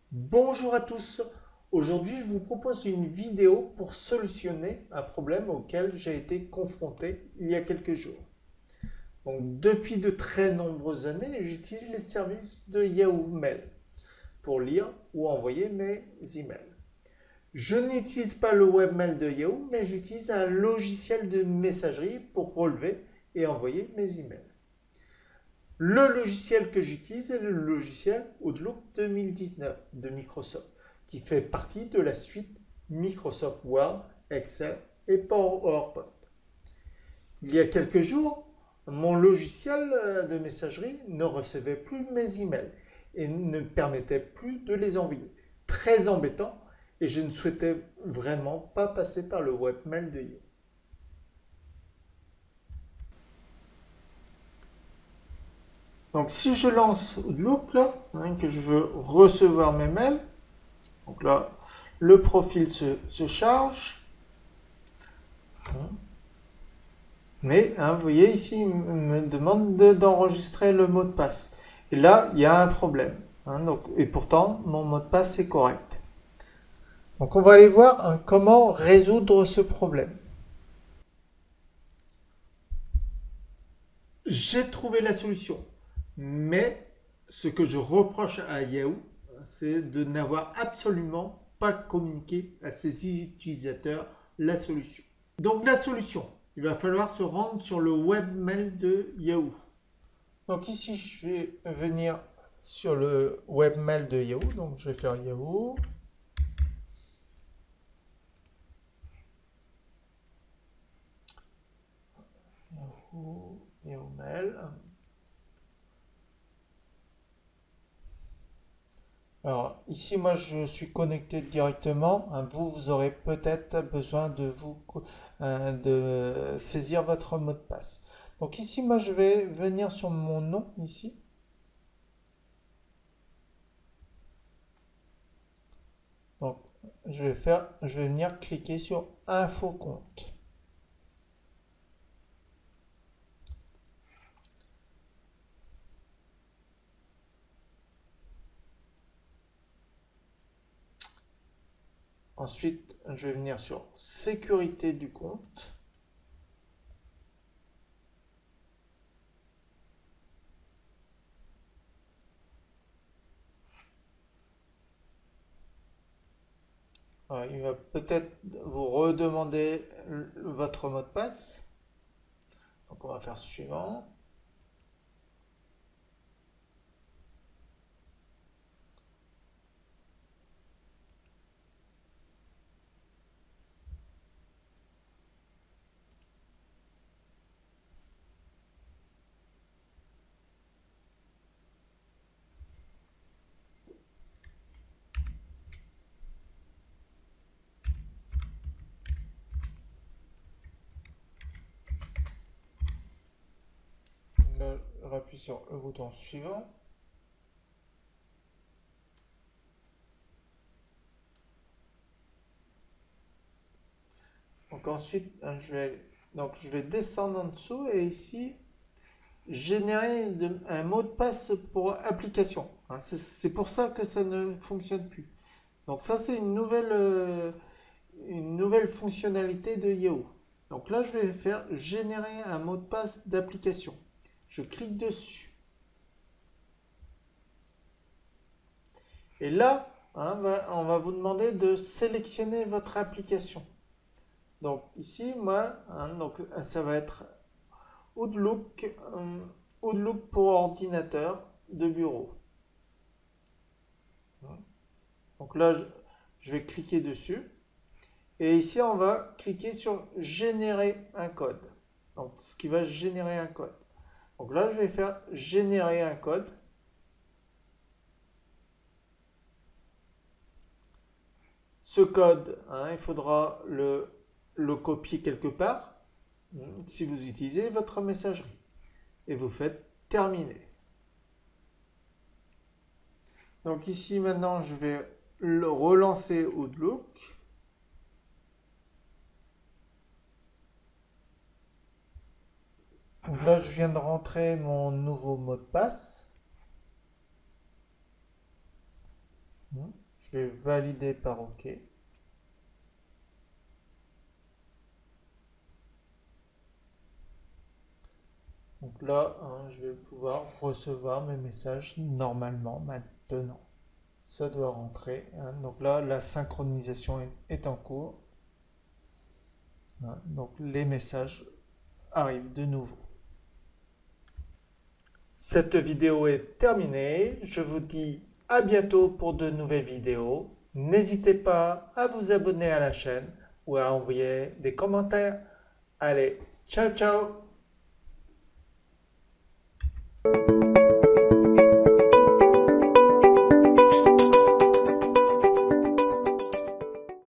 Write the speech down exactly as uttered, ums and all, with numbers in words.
Bonjour à tous. Aujourd'hui, je vous propose une vidéo pour solutionner un problème auquel j'ai été confronté il y a quelques jours. Donc, depuis de très nombreuses années, j'utilise les services de Yahoo Mail pour lire ou envoyer mes emails. Je n'utilise pas le webmail de Yahoo, mais j'utilise un logiciel de messagerie pour relever et envoyer mes emails. Le logiciel que j'utilise est le logiciel Outlook deux mille dix-neuf de Microsoft, qui fait partie de la suite Microsoft Word, Excel et PowerPoint. Il y a quelques jours, mon logiciel de messagerie ne recevait plus mes emails et ne permettait plus de les envoyer. Très embêtant, et je ne souhaitais vraiment pas passer par le webmail de Yahoo. Donc si je lance Outlook, là, hein, que je veux recevoir mes mails, donc là, le profil se, se charge. Mais, hein, vous voyez ici, il me demande de, d'enregistrer le mot de passe. Et là, il y a un problème. Hein, donc, et pourtant, mon mot de passe est correct. Donc on va aller voir hein, comment résoudre ce problème. J'ai trouvé la solution. Mais ce que je reproche à Yahoo, c'est de n'avoir absolument pas communiqué à ses utilisateurs la solution. Donc la solution, il va falloir se rendre sur le webmail de Yahoo. Donc ici, je vais venir sur le webmail de Yahoo. Donc je vais faire Yahoo. Yahoo, Yahoo Mail. Alors ici, moi, je suis connecté directement. Vous, vous aurez peut-être besoin de vous euh, de saisir votre mot de passe. Donc ici, moi, je vais venir sur mon nom ici. Donc je vais faire, je vais venir cliquer sur Info compte. Ensuite, je vais venir sur Sécurité du compte. Alors, il va peut-être vous redemander votre mot de passe. Donc on va faire suivant. Là, on appuie sur le bouton suivant. Donc ensuite, je vais, donc je vais descendre en dessous et ici, générer de, un mot de passe pour application. Hein, c'est pour ça que ça ne fonctionne plus. Donc ça, c'est une nouvelle, euh, une nouvelle fonctionnalité de Yahoo. Donc là, je vais faire générer un mot de passe d'application. Je clique dessus. Et là, hein, on va vous demander de sélectionner votre application. Donc ici, moi, hein, donc, ça va être Outlook, euh, Outlook pour ordinateur de bureau. Donc là, je, je vais cliquer dessus. Et ici, on va cliquer sur générer un code. Donc, ce qui va générer un code. Donc là, je vais faire générer un code. Ce code, hein, il faudra le, le copier quelque part si vous utilisez votre messagerie. Et vous faites terminer. Donc ici, maintenant, je vais le relancer Outlook. Donc là, je viens de rentrer mon nouveau mot de passe. Je vais valider par OK. Donc là, hein, je vais pouvoir recevoir mes messages normalement maintenant. Ça doit rentrer. Hein. Donc là, la synchronisation est, est en cours. Hein. Donc les messages arrivent de nouveau. Cette vidéo est terminée. Je vous dis à bientôt pour de nouvelles vidéos. N'hésitez pas à vous abonner à la chaîne ou à envoyer des commentaires. Allez, ciao ciao!